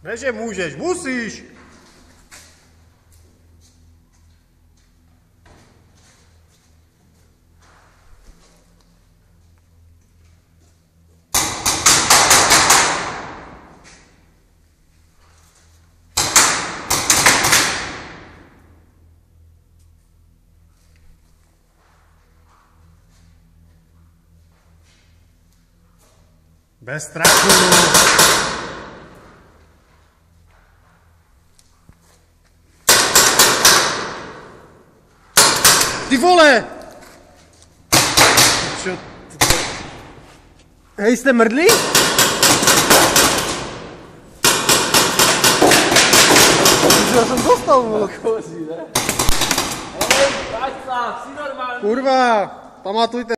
Ne, že můžeš, musíš! Bez strachu. Ty vole! Čo? Hej, jste mrdli? Já jsem dostal, vole. Kurva, pamatujte.